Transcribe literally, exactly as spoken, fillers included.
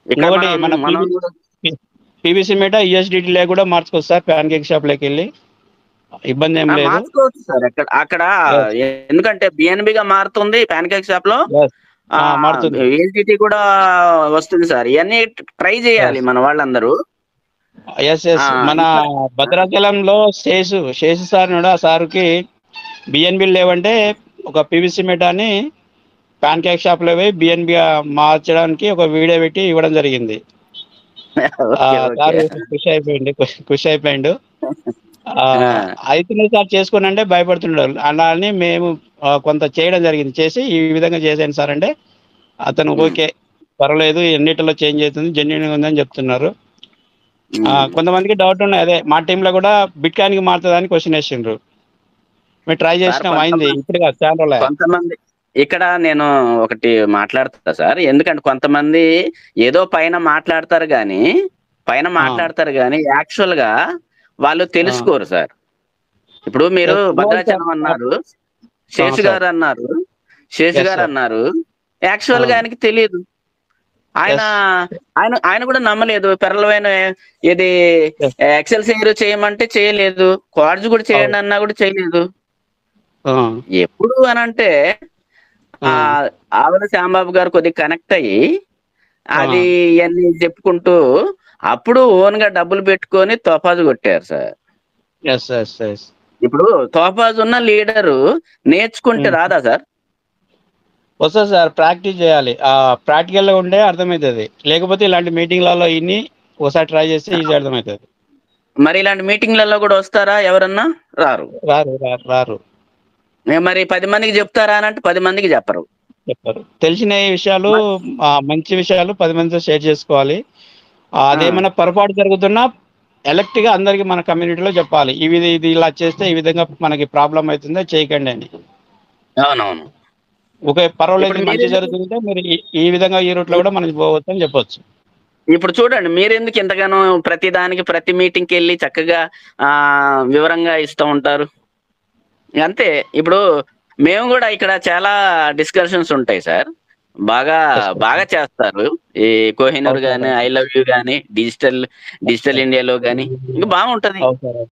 ఇక్కడ ఇంకొకటి మనం మన మనం పీవీసీ మెటా యూఎస్డిటీ లే కూడా మార్చుకోవచ్చు సార్ ప్యాన్ కేక్ షాప్ లోకి వెళ్ళి, ఇబ్బంది ఏం లేదు. మార్చుకోవచ్చు సార్ అక్కడ అక్కడ Yes, ఎందుకంటే బిఎన్బి గా మారుతుంది ప్యాన్ కేక్ షాప్ లో, yes. ఆ, మారుతుంది. యూఎస్డిటీ కూడా వస్తుంది సార్. ఇవన్నీ ట్రై చేయాలి మన వాళ్ళందరూ. ఎస్ ఎస్ ఆ, మన ఇట్లా భద్రాచలంలో శేషు శేషు సార్ కూడా ఆ సార్కి బిఎన్బి లేవంటే ఒక పీవీసీ మెటాని ప్యాన్ కేక్ షాప్ లో పోయి బిఎన్బి మార్చడానికి ఒక వీడియో పెట్టి ఇవ్వడం జరిగింది. ఆ, ఓకే ఓకే. సార్ ఖుషి అయిపోయింది, ఖుషి- ఖుషి అయిపోయిండు. ఆ, ఆ, అయితే సార్ చేసుకుని అంటే భయపడుతున్నాడు. అలా అని మేము ఆ, కొంత చేయడం జరిగింది. చేసి ఈ విధంగా చేసాను సార్ అంటే అతను ఉమ్, ఓకే పర్వాలేదు, ఎన్నిటిలో చేంజ్ అవుతుంది, జెన్యున్ ఉందని చెప్తున్నారు. ఆ, ఉమ్. కొంతమందికి డౌట్ ఉన్నాయి. అదే మా టీంలో కూడా బిట్ కాయిన్ కి మారుతుందని క్వశ్చన్ వేసిండ్రు. మేము ట్రై సార్ చేసినాం, అయింది కొంతమంది ఇప్పుడు కాదు, చాలా రోజులే. కొంతమంది ఇక్కడ నేను ఒకటి మాట్లాడుతా సార్. ఎందుకంటే కొంతమంది ఏదో పైన మాట్లాడతారు కానీ పైన ఆ, మాట్లాడతారు కానీ యాక్చువల్ గా వాళ్ళు ఆ. తెలుసుకోరు సార్. ఇప్పుడు మీరు Yes, తెలియాలి సార్. భద్రాచలం అన్నారు, ఆ, శేషు సార్. గారు అన్నారు, శేషు ఎస్ గారు సార్. అన్నారు. ఆ, యాక్చువల్ గా ఆయనకి తెలియదు. ఆయన ఎస్ ఆయన ఆయన కూడా నమ్మలేదు. పెరలవైన ఇది ఎస్. ఎక్సెల్సియర్ చేయమంటే చేయలేదు, క్వార్ట్జ్ కూడా అవును. చేయండి అన్నా కూడా చేయలేదు. ఆ, ఎప్పుడు అని అంటే ఆ, ఆ ఆవుల శ్యాంబాబు గారు కొద్దిగా కనెక్ట్ అయ్యి ఆ. అది ఇవన్నీ చెప్పుకుంటూ అప్పుడు ఓన్ గా డబ్బులు పెట్టుకొని తోపాజు కొట్టారు సార్. Yes yes yes. ఇప్పుడు తోపాజు ఉన్న లీడరు నేర్చుకుంటే రాదా సార్? వస్తుంది సార్, ప్రాక్టీస్ చేయాలి. ఆ, ప్రాక్టికల్గా ఉండే అర్థమవుతుంది. లేకపోతే ఇలాంటి మీటింగ్లలో ఇన్ని ఒకసారి ట్రై చేస్తే ఈజీ అర్థమవుతుంది. మరి ఇలాంటి మీటింగ్లలో కూడా వస్తారా ఎవరన్నా? రారు. రారు రారు రారు ఏ మరి పది మందికి చెప్తారా అని అంటే పది మందికి చెప్పరు. చెప్పారు. తెలిసిన విషయాలు, మరి ఆ, మంచి విషయాలు పది మందితో షేర్ చేసుకోవాలి. ఆ, ఆ, అదేమన్నా పొరపాటు జరుగుతున్నా ఎలక్ట్ గా అందరికి మన కమ్యూనిటీలో చెప్పాలి. ఇవి ఇది ఇలా చేస్తే ఈ విధంగా మనకి ప్రాబ్లం అవుతుందో చేయకండి అని. అవునవును. ఓకే పర్వాలేదు, ఇప్పుడు ఇది మంచి మీరెందుకు జరుగుతుంటే మీరు ఈ ఈ విధంగా ఈ రూట్లో కూడా మనం పోవచ్చు అని చెప్పొచ్చు. ఇప్పుడు చూడండి మీరెందుకు ఇంతగానో ప్రతి దానికి ప్రతి మీటింగ్కి వెళ్ళి చక్కగా ఆ వివరంగా ఇస్తూ ఉంటారు? అంతే. ఇప్పుడు మేము కూడా ఇక్కడ చాలా డిస్కషన్స్ ఉంటాయి సార్. బాగా బాగా చేస్తారు. ఈ కోహినూర్ అవును సార్, గానీ, ఐ లవ్ యూ గానీ, డిజిటల్ డిజిటల్ ఇండియాలో గానీ ఇంకా బాగుంటది. అవును సార్.